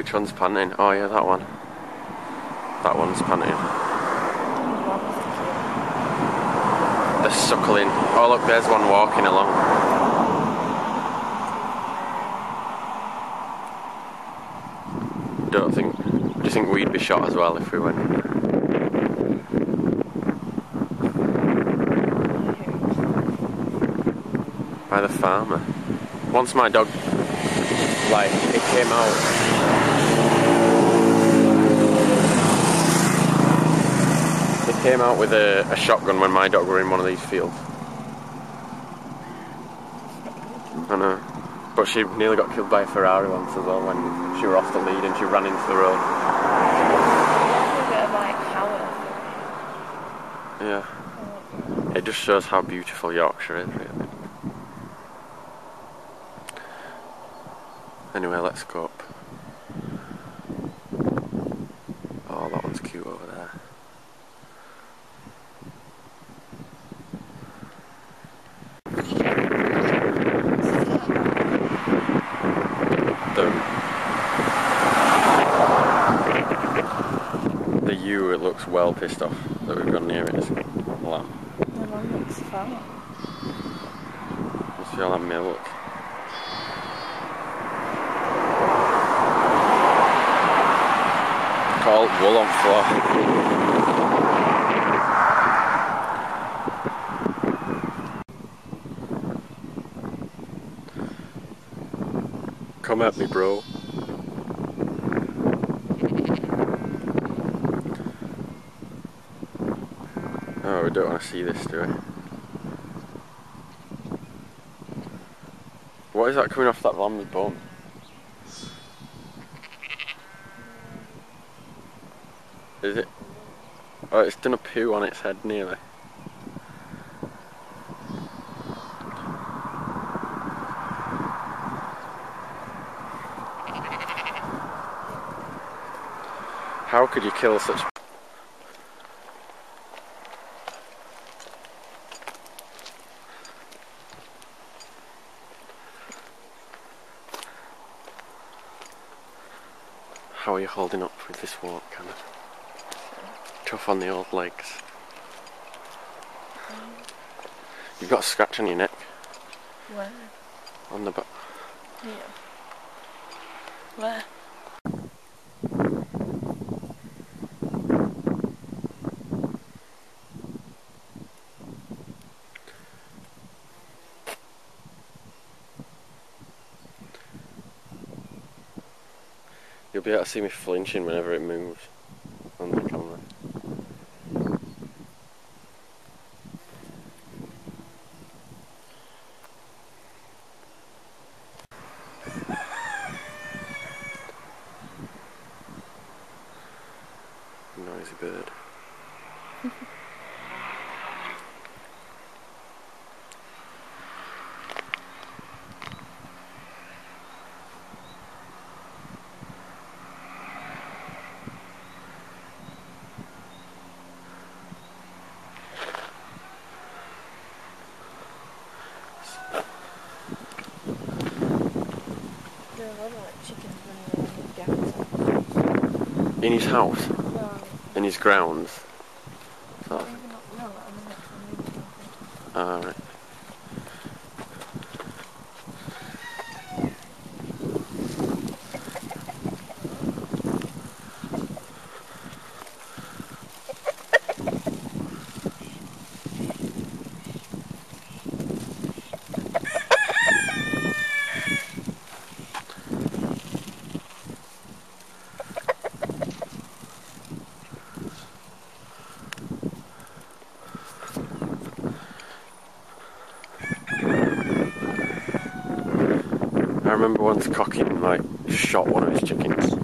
Which one's panting? Oh yeah, that one. That one's panting. They're suckling. Oh look, there's one walking along. Do you think we'd be shot as well if we went? By the farmer. Once my dog, like, it came out. It came out with a shotgun when my dog were in one of these fields. I know. But she nearly got killed by a Ferrari once as well when she were off the lead and she ran into the road. A bit of like power. Yeah. It just shows how beautiful Yorkshire is, really. Anyway, let's go up. Oh, that one's cute over there. The ewe, it looks well pissed off that we've gone near its lamb. The lamb looks fat. Must feel like milk. Called wool on floor. Come at me, bro. Oh, we don't want to see this, do we? What is that coming off that lamb's bum? Is it? Oh, it's done a poo on its head nearly. How could you kill such... How are you holding up with this walk, kind of? Tough on the old legs. You've got a scratch on your neck. Where? On the back. Yeah. Where? You'll be able to see me flinching whenever it moves on the camera. Noisy bird. There are a lot of like chickens running around with gats. In his house? No. In his grounds? No, I'm not familiar. Alright. I remember once cocking like shot one of his chickens.